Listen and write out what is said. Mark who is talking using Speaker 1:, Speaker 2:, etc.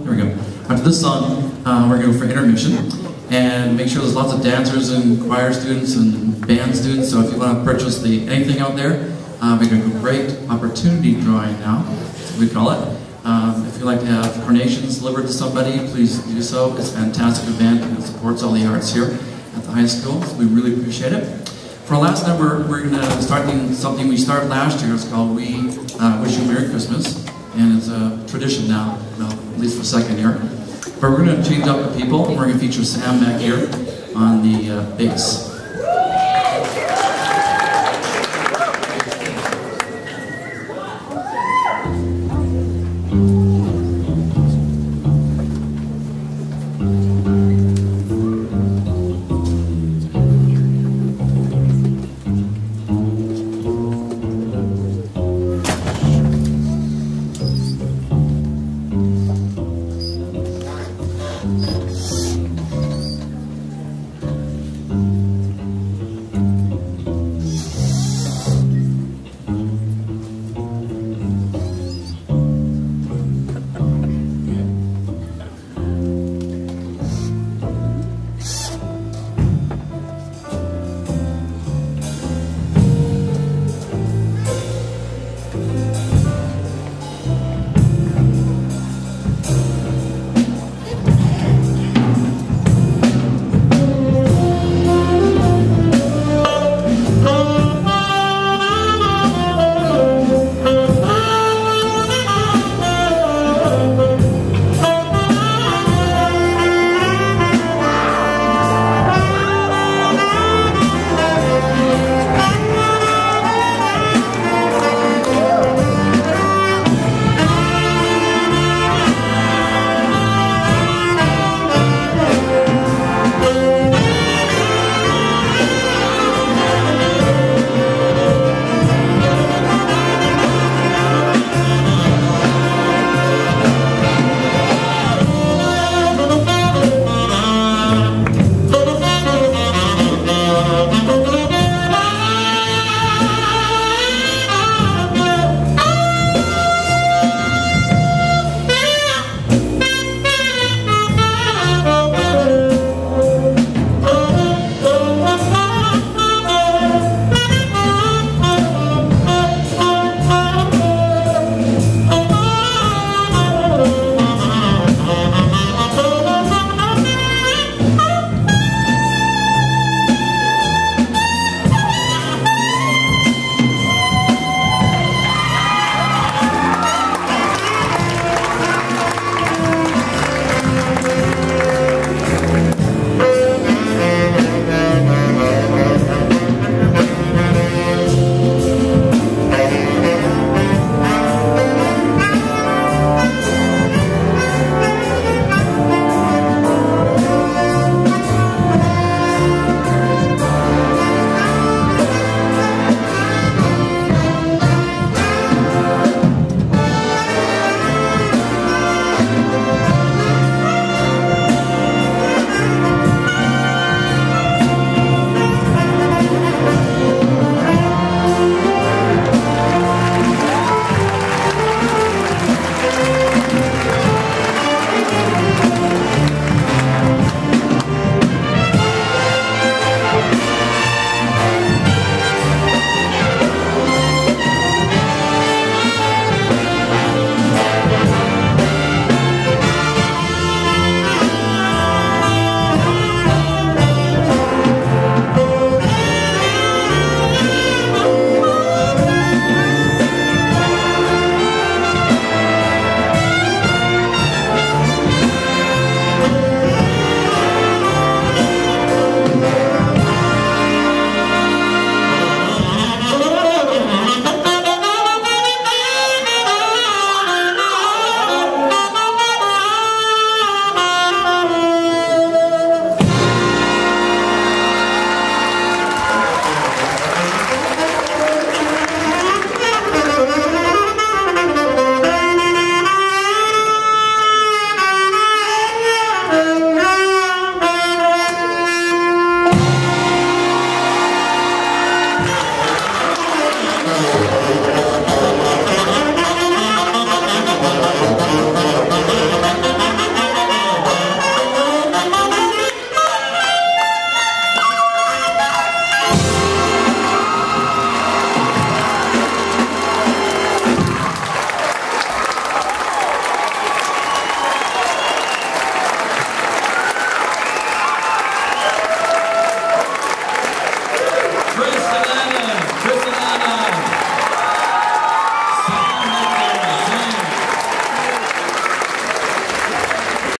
Speaker 1: here we go. After this song, we're going to go for intermission. And make sure there's lots of dancers and choir students and band students. So if you want to purchase anything out there, we have a great opportunity drawing now, that's what we call it. If you'd like to have carnations delivered to somebody, please do so. It's a fantastic event and it supports all the arts here at the high school, so we really appreciate it. For our last number, we're going to start something we started last year. It's called We Wish You Merry Christmas, and it's a tradition now, well, at least for the second year. But we're going to change up the people, and we're going to feature Sam back here on the bass.